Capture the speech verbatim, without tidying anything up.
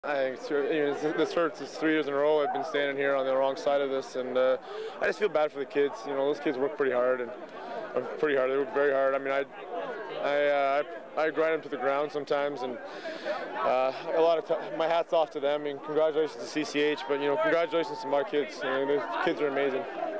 I think it's, you know, this hurts. It's three years in a row I've been standing here on the wrong side of this, and uh, I just feel bad for the kids. You know, those kids work pretty hard, and uh, pretty hard. They work very hard. I mean, I, I, uh, I, I grind them to the ground sometimes, and uh, a lot of t my hat's off to them. I mean, congratulations to C C H, but you know, congratulations to my kids. You know, the kids are amazing.